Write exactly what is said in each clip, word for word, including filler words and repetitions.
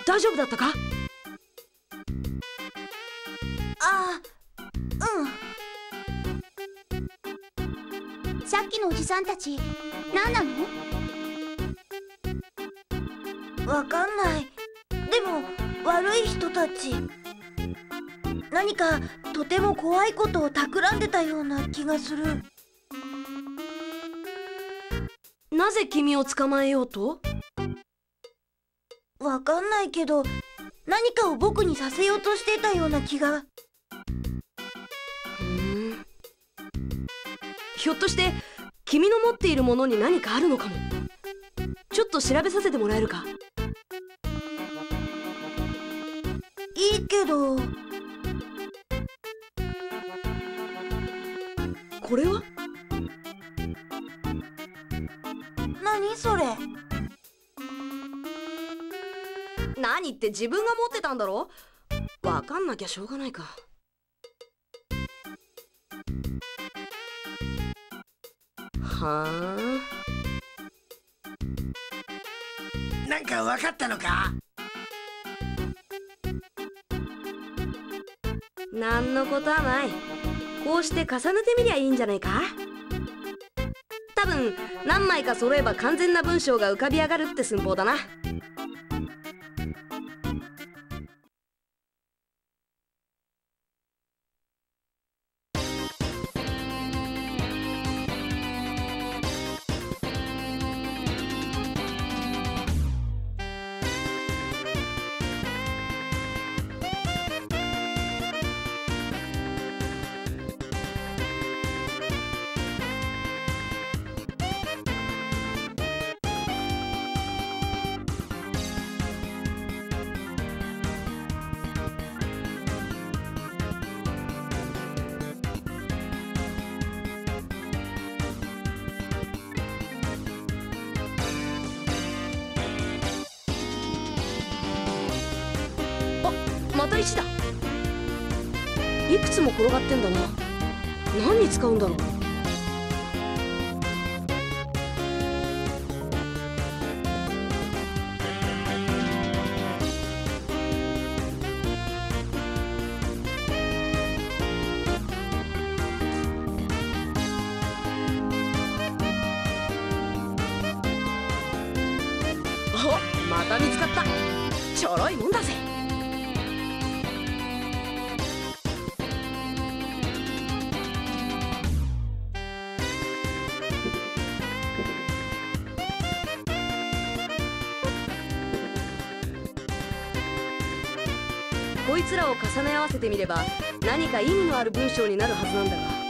大丈夫だったか？ ああ、うん。さっきのおじさんたち何なの？わかんない。でも悪い人たち。何かとても怖いことを企んでたような気がする。 なぜ君を捕まえようと？ わかんないけど、何かを僕にさせようとしてたような気が。 ふーん。ひょっとして君の持っているものに何かあるのかも。ちょっと調べさせてもらえるか？ いいけど。 これは？ 何それ？ 何って自分が持ってたんだろ？わかんなきゃしょうがないか。はあ。 なんかわかったのか？ なんのことはない。こうして重ねてみりゃいいんじゃないか？多分何枚か揃えば完全な文章が浮かび上がるって寸法だな。また石だ。いくつも転がってんだな。何に使うんだろう。お、また見つかった。ちょろいもんだぜ。こいつらを重ね合わせてみれば何か意味のある文章になるはずなんだが。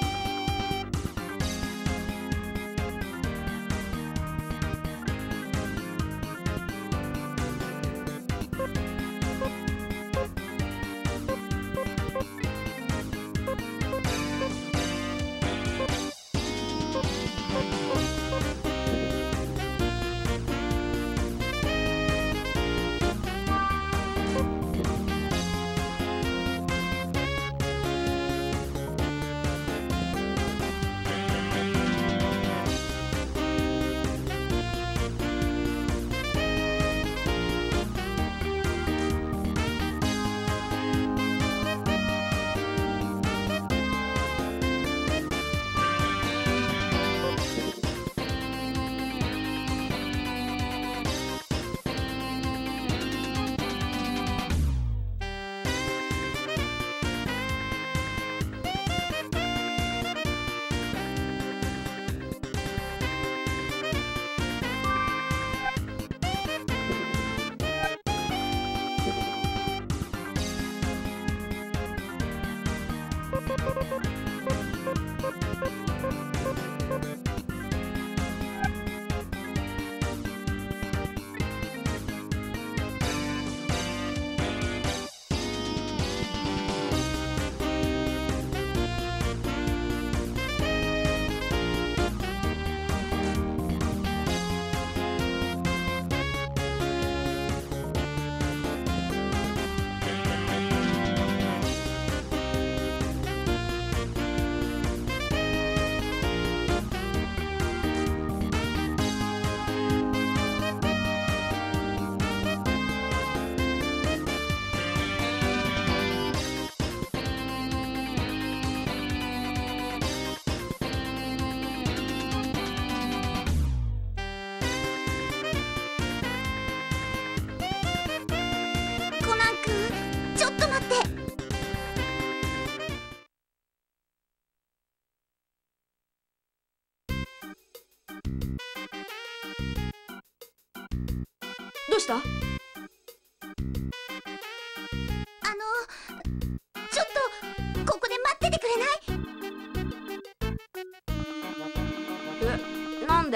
うした？ あのちょっとここで待っててくれない？ え、なんで？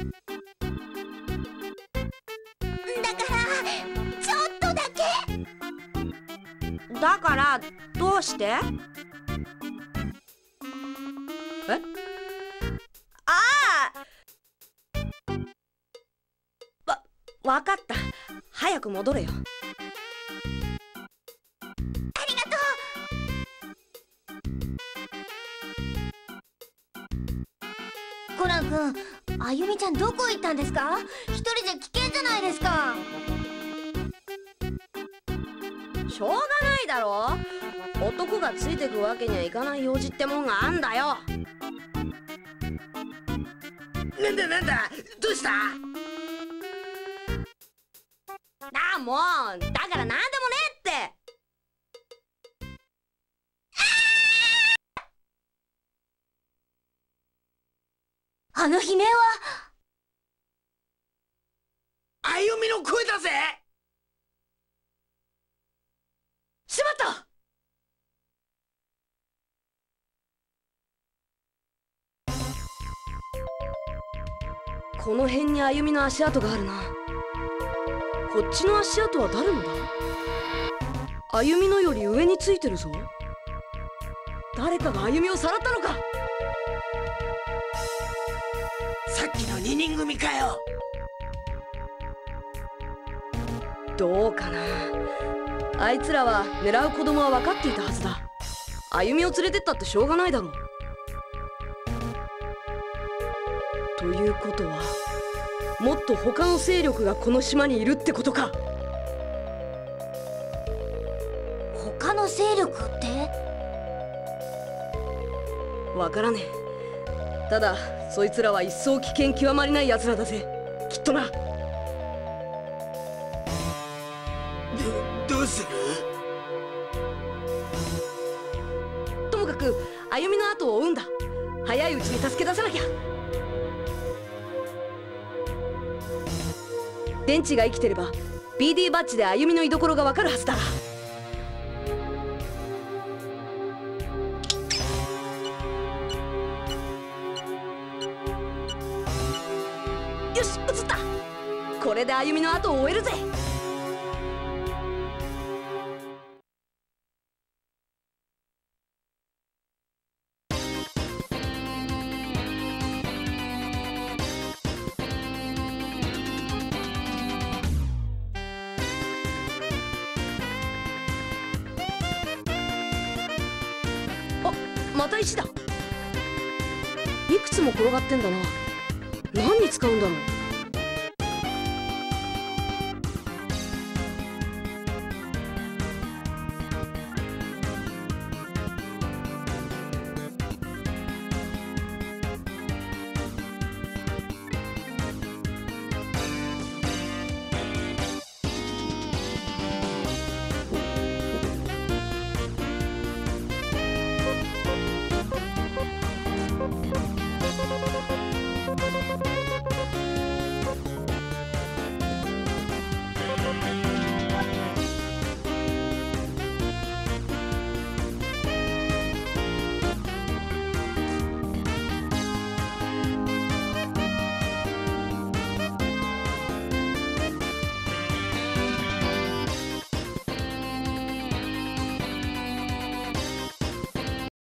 だからちょっとだけ。 だからどうして？え？ああ、わ、わかった。早く戻れよ。 ありがとう。コナン君、あゆみちゃんどこ行ったんですか？一人じゃ危険じゃないですか。 しょうがないだろ。男がついてくわけにはいかない用事ってもんがあんだよ。 なんだなんだ、どうした？ ああ、もうだからなんでもねえって。 あの悲鳴はあゆみの声だぜ。 しまった。この辺にあゆみの足跡があるな。こっちの足跡は誰のだ？あゆみのより上についてるぞ。誰かがあゆみをさらったのか？ さっきのににん組かよ。 どうかな。あいつらは狙う子供は分かっていたはずだ。あゆみを連れてったってしょうがないだろう。ということは、もっと他の勢力がこの島にいるってことか。 他の勢力って？ わからねえ。ただそいつらは一層危険極まりない奴らだぜ、きっとな。 ど、どうする？ ともかくあゆみの後を追うんだ。早いうちに助け出さなきゃ。電池が生きてれば ビーディー バッジであゆみの居所がわかるはずだ。よし、映った。これであゆみの後を追えるぜ。また石だ。いくつも転がってんだな。何に使うんだろう。